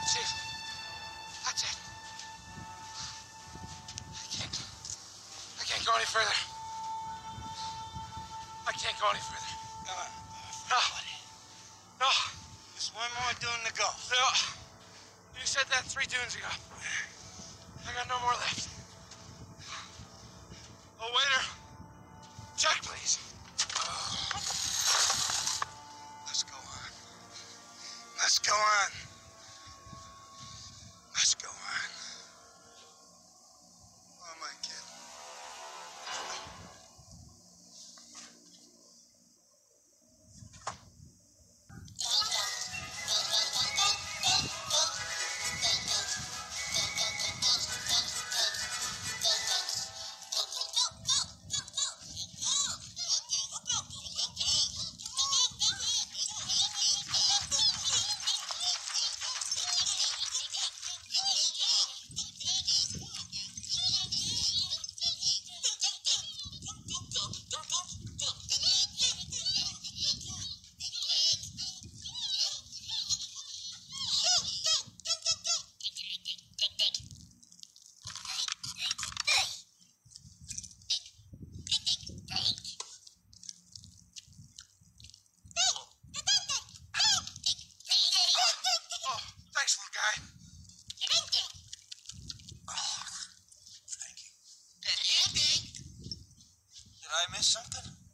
Chief, that's it. I can't go any further. I can't go any further. Come on. No. No. Just one more dune to go. No. You said that 3 dunes ago. I got no more left. Oh, waiter. Check, please. Let's go on. Let's go on. Let's go on. Oh, my kid. Did I miss something?